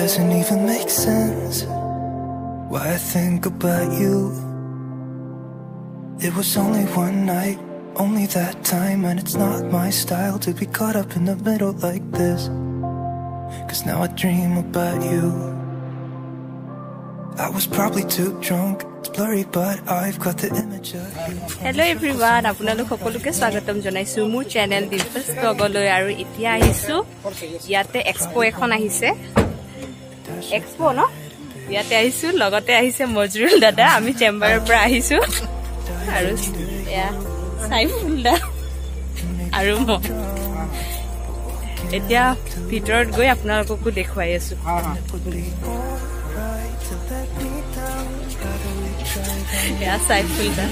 doesn't even make sense why I think about you. It was only one night, only that time, and it's not my style to be caught up in the middle like this. 'Cause now I dream about you. I was probably too drunk, it's blurry but I've got the image of you. Hello everyone, আপোনালোক সকলোকে স্বাগতম জনাইছো মোৰ channel দিলফাস ব্লগলৈ আৰু এতিয়া আহিছো ইয়াতে expo এখন আহিছে এক্সপো ন ইয়াতে আহিছো লগতে আহিছে মজৰুল দাদা আমি চেম্বাৰৰ পৰা আহিছো আৰু ইয়া সাইফুল দা আৰু মই এতিয়া ভিতৰত গৈ আপোনালোককো দেখুৱাই আছো Yeah, Saiful da.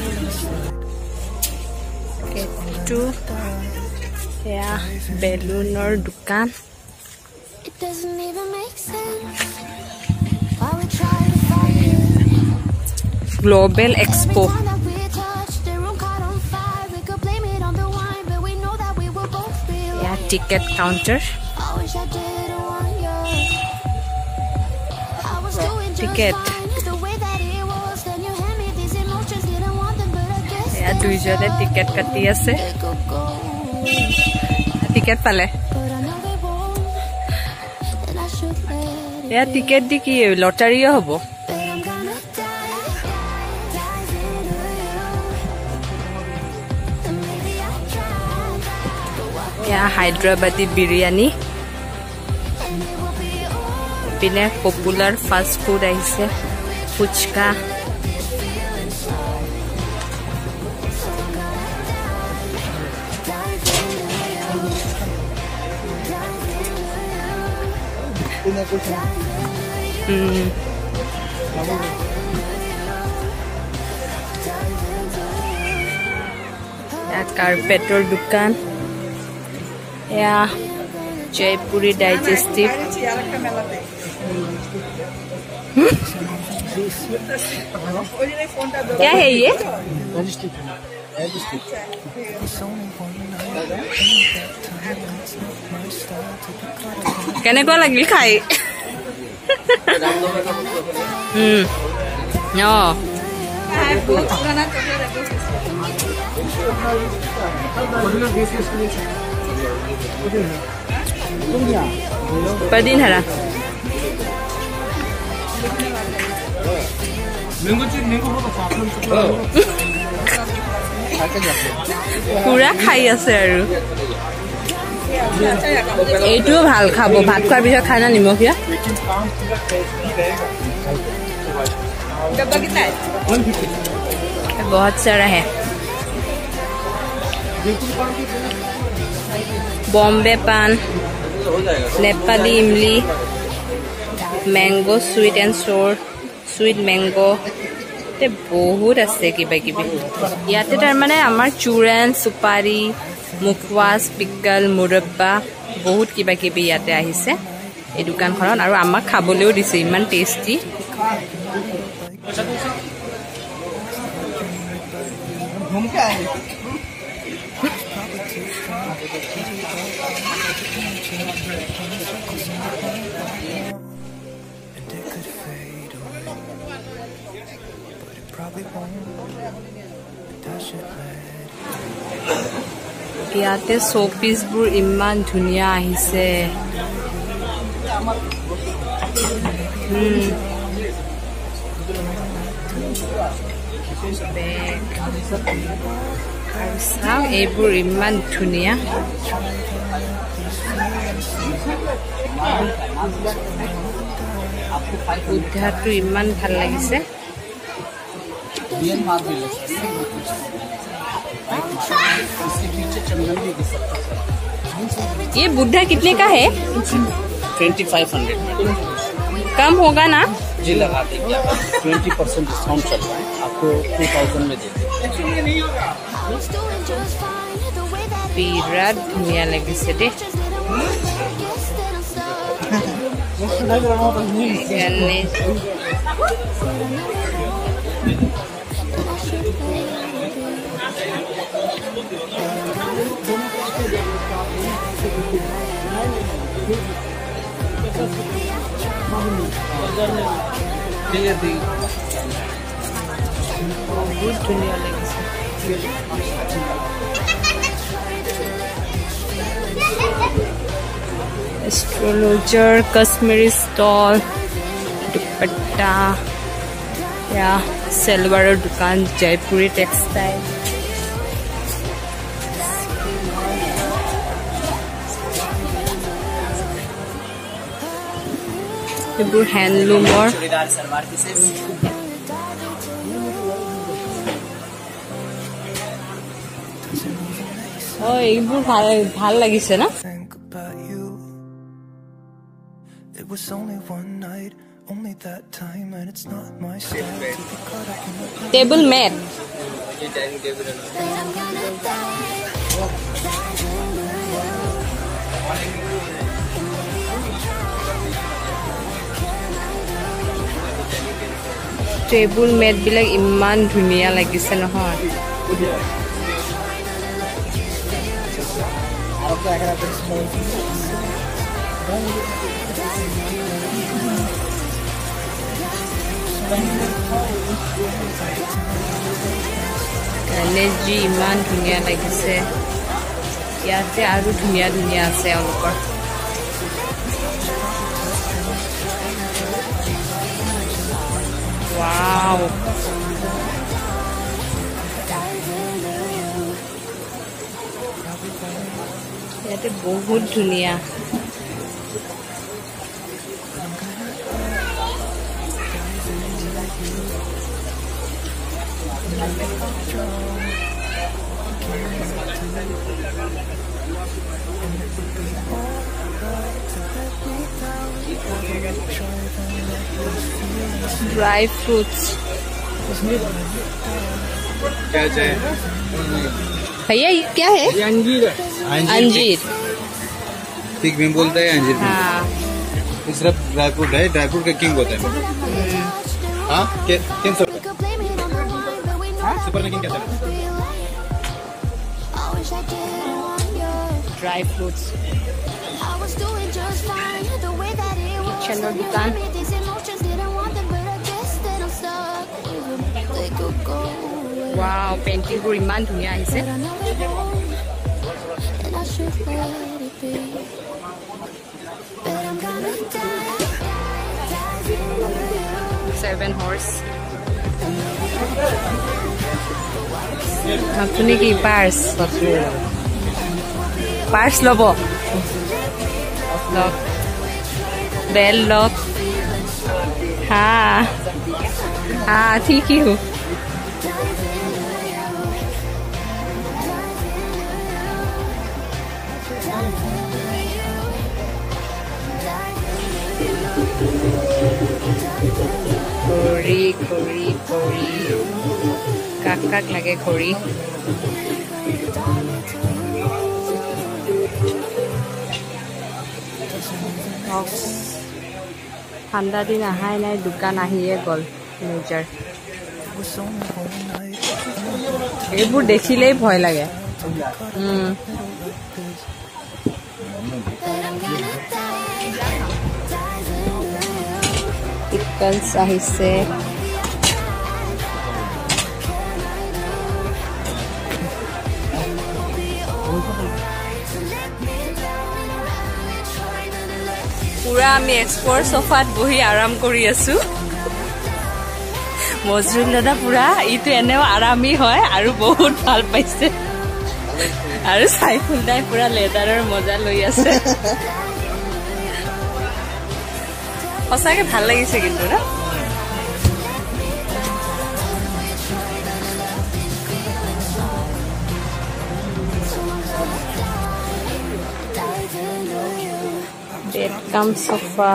Get to yeah, balloon or dukan. It doesn't even make sense. Why we try to fight it? Global Expo. Yeah, ticket counter. Ticket. দুইজনে টিকেট কাটি আছে টিকেট পালে এয়া টিকেট দি কি লটাৰীও হ'ব এয়া হায়দৰাবাদী বিৰিয়ানী পিনে পপুলাৰ ফাষ্ট ফুড আহিছে ফুচকা कार्पेटर दुकान या जयपुरी डाइजेस्टिव क्या है ये কেনেকুৱা লাগিল খাই Padin hara pura khai ase aru এইটো ভাল খাব ভাত খোৱাৰ পিছত খানা নিমখীয়া डब्बा कितना है 150 बहुत सारा है बॉम्बे पान नेपाली इमली mango sweet and sour sweet mango ते बहुत আছে কিবা কিবি ইয়াতে তাৰ মানে আমাৰ চুৰান সুপাৰী মুখৱাস পিকল মুৰব্বা বহুত কিবা কিবি ইয়াতে আহিছে এই দোকানখনত আৰু আমাক খাবলৈও দিছে ইমান টেস্টি घूम के आए ইয়াতে শোপিসবোৰ ইমান ধুনিয়া আহিছে চাও এইবোৰ ইমান ধুনিয়া উদ্ধাৰটো ইমান ভাল লাগিছে ये बुद्धा कितने का है 2500 कम होगा ना जी लगा देंगे 20% डिस्काउंट चल रहा है आपको 2000 में दे देंगे বিৰাট ধুনীয়া লাগিছে দে बहुत धुनिया লাগিছে एस्ट्रोलॉजर कश्मीरी स्टॉल दुपट्टा या सलवार दुकान जयपुरी टेक्सटाइल এইবোৰ হ্যান্ডলুমৰ चूड़ीदार सलवार पीसेस এইবোৰ ভাল লাগিছে না Think about you. It was only one night, only that time, and it's not my style to be caught up in the table mat table mat বিলাক ইমান ধুনিয়া লাগিছে নহয় গণেশজি ইমান ধুনিয়া লাগিছে ইয়াতে আৰু ধুনিয়া ধুনিয়া আছে অলপৰ Wow. It's बहुत धुनिया ड्राई फ्रूट्स क्या चाहिए भैया ये क्या है अंजीर अंजीर ठीक में बोलता है अंजीर हाँ सिर्फ ड्राई फ्रूट है ड्राई फ्रूट का किंग होता है हाँ किंग सुपर किंग कहता है ड्राई फ्रूट्स किचन और दुकान वाव पेंटिंग বোৰ ইমান ধুনিয়া আহিছে Seven horse আপুনি কি পাৰ্স লব লক बेल लॉक हाँ हाँ ठीक ही हूँ खोरी खोरी खोरी काक काक लगे खोरी ঠাণ্ডা দিন আহাই নাই দোকান আহিয়ে গল নিজৰ এইবোৰ দেখিলেই ভয় লাগে পিকলছ আহিছে পুৰা আমি এক্সপোৰ্ট সোফাত বহি আৰাম কৰি আছো মজৰুল দাদা পুৰা ইটো এনেও আৰামী হয় আৰু বহুত ভাল পাইছে আৰু সাইফুল দাই পুৰা লেদাৰৰ মজা লৈ আছে সঁচাকে ভাল লাগিছে কিন্তু না bed cum sofa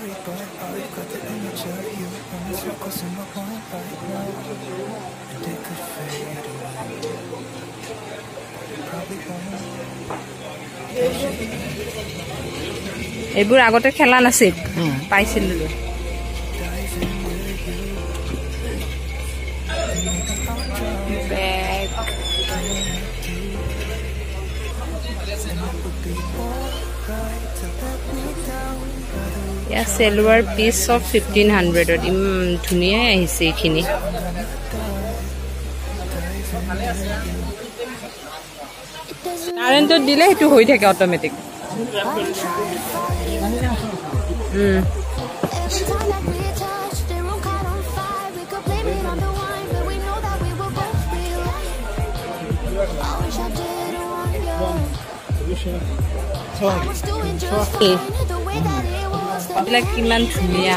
এইবোৰ আগতে খেলা নাছিল পাইছিলো বেগ या सिल्वर पीस ऑफ 1500 धुनिया আহিছে এইখিনি কারেন্ট দিলে এটো হৈ থাকে অটোমেটিক like kiman dhuniya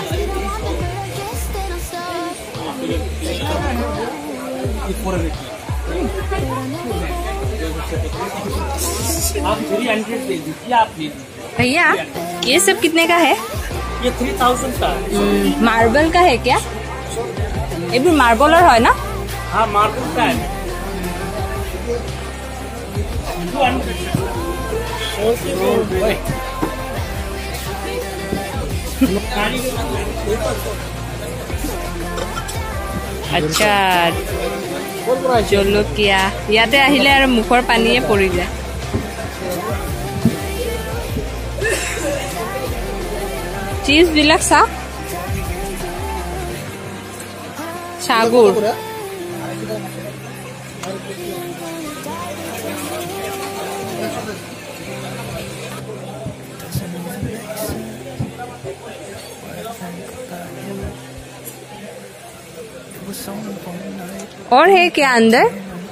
भैया ये सब कितने का है ये 3000 का मार्बल का है क्या ये भी मार्बल और है ना हाँ मार्बल का है अच्छा জলকীয়া ইয়াতে আহিলে আৰু মুখৰ পানীয়ে পৰি যায় চিজ বিলাক সাগুৰ और है क्या अंदर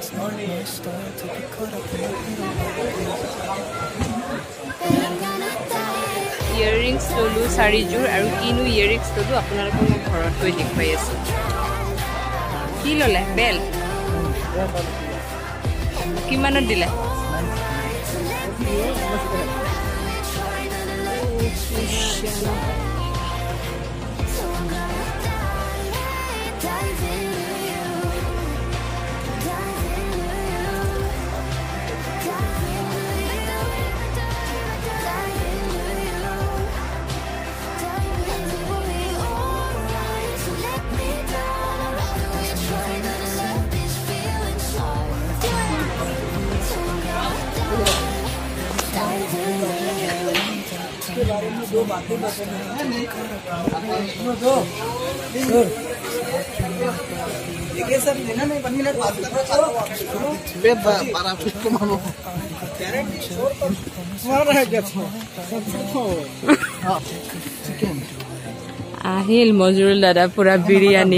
इयरिंग्स ललो 4 जोर और किनु इयरिंग्स ललो आपनालोকক মই ঘৰত গৈ দেখুৱাই আছো কি ললে বেল কিমানত দিলা दो बातें बतानी है देखिए सर लेना नहीं 1 मिनट बात करना चालू बे 12 फीट को मानो मार रहा है क्या हां चिकन আহিল মজুৰুল দাদা পুরা বিরিয়ানি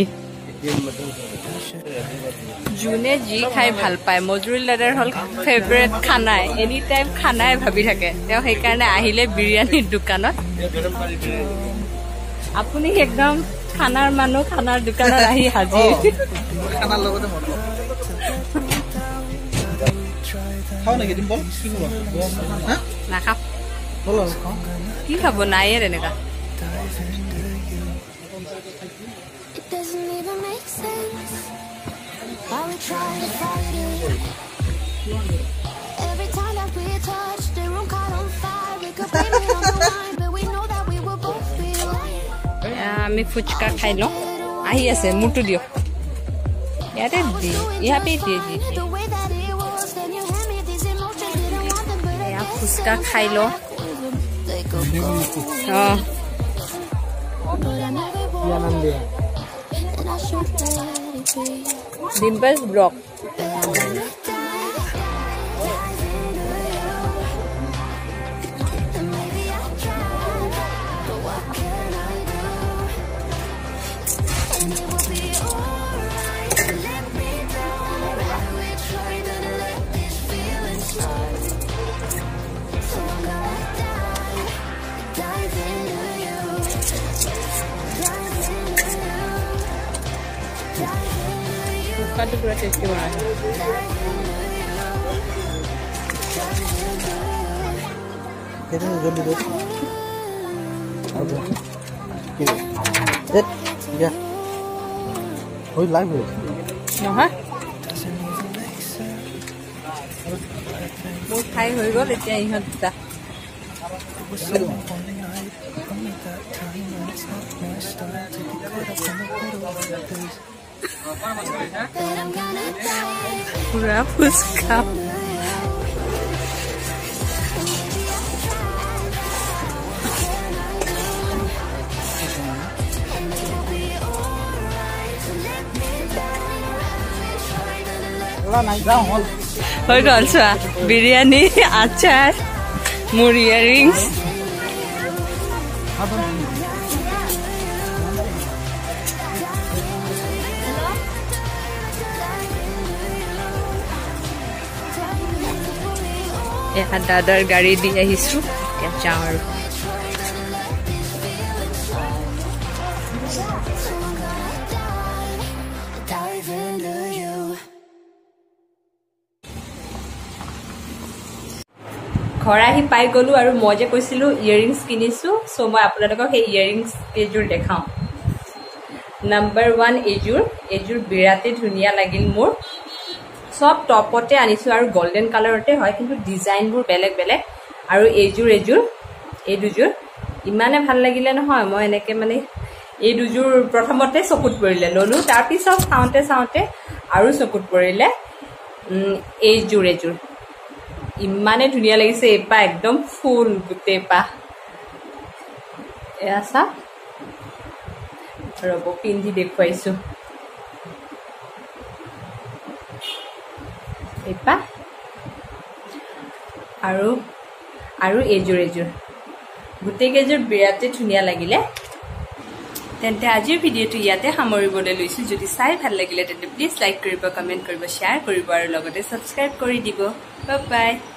জুনে জি খাই ভাল পায় মজুৰুল দাদাৰ হল ফেভাৰিট খানা এনি টাইম খানাই ভাবি থাকে তেও সেই কাৰণে আহিলে বিৰিয়ানিৰ দোকানত আপুনি একদম খানাৰ মানুহ খানাৰ দোকানত আহি হাজিৰ খানাৰ লগতে মন খাও নেকি তুমি বল কি খাবা হা না খাপ বল খাও কি খাব নাই এর এনেকা It doesn't even make sense why we try to fight it. Every time that we touch, the room caught on fire. We could blame it on the wine, but we know that we will both be lying. আমি ফুচকা খাই লওঁ আহি আছে মুটু দিও ইয়াতে দি ইয়াতে দি দি The way that it was, then you hand me these emotions, didn't want them, but I ইয়া guess phuchka খাই লওঁ they go uh but I never would, and I should let it be. Dimples block But I'm gonna die, dive into you. And maybe I tried, but what can I do? And it will be alright. Let me down, like we tried to let these feelings start. So I'm gonna die, dive into you. Dive into you. Dive into you. ফুচকাটো পুৰা tasty বনাইছে কেনে জলদি দে that ইয়া ওই live হই নহয় মোৰ খাই হৈ গ'ল এতিয়া ইহঁত দুটা পুৰা ফুচকা হৈ গ'ল চোৱা বিৰিয়ানী আচাৰ মোৰ ইয়াৰিংছ এয়া দাদাৰ গাড়ী দি আহিছো এতিয়া যাওঁ আৰু Dive into you. ঘৰ আহি পাই গ'লো আৰু মই যে কৈছিলো ইয়াৰিংছ কিনিছো চ' মই আপোনালোকক সেই ইয়াৰিংছ এইযোৰ দেখাওঁ নাম্বাৰ 1 এইযোৰ বিৰাটেই ধুনীয়া লাগিল মোৰ সব টপতে আনিছো আৰু গোল্ডেন কালাৰতে হয় কিন্তু ডিজাইনবোৰ বেলেগ বেলেগ আৰু এই দুযোৰ ইমানে ভাল লাগিলে নহয় মই এনেকে মানে এই দুযোৰ প্ৰথমতে চকুত পৰিলে ললো তাৰ পিছত চাওঁতে আৰু চকুত পৰিলে এইযোৰ ইমানে ধুনীয়া লাগিছে এপা একদম ফুল গুটে পা এয়া চা ৰব পিন্ধি দেখুৱাইছো এপা আৰু এইযোৰ গোটেইকেইযোৰ বিৰাটেই ধুনীয়া লাগিলে তেন্তে আজিৰ ভিডিঅ'টো ইয়াতে সামৰিবলৈ লৈছো যদি চাই ভাল লাগিলে তেন্তে প্লিজ লাইক কৰিব কমেণ্ট কৰিব শ্বেয়াৰ কৰিব আৰু লগতে ছাবস্ক্ৰাইব কৰি দিব বাই বাই